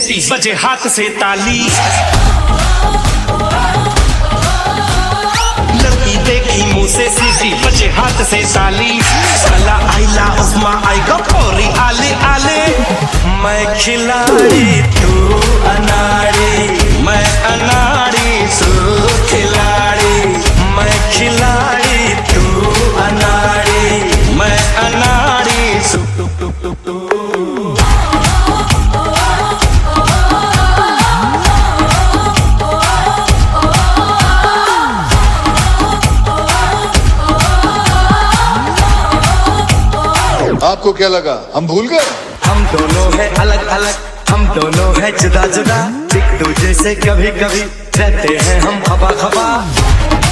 सीटी बजे हाथ से ताली। लड़की देखी मुंह से सीटी बजे हाथ से ताली। साला आइला उस्मा आएगा पौरी आले आले। मैं खिलाड़ी तू अनाड़ी, मैं अनाड़ी तू खिलाड़ी। मैं खिलाड़ी तू अनाड़ी, मैं अनाड़ी तू। आपको क्या लगा हम भूल गए? हम दोनों हैं अलग अलग, हम दोनों हैं जुदा जुदा। एक दूसरे से कभी कभी रहते हैं हम खफा खफा।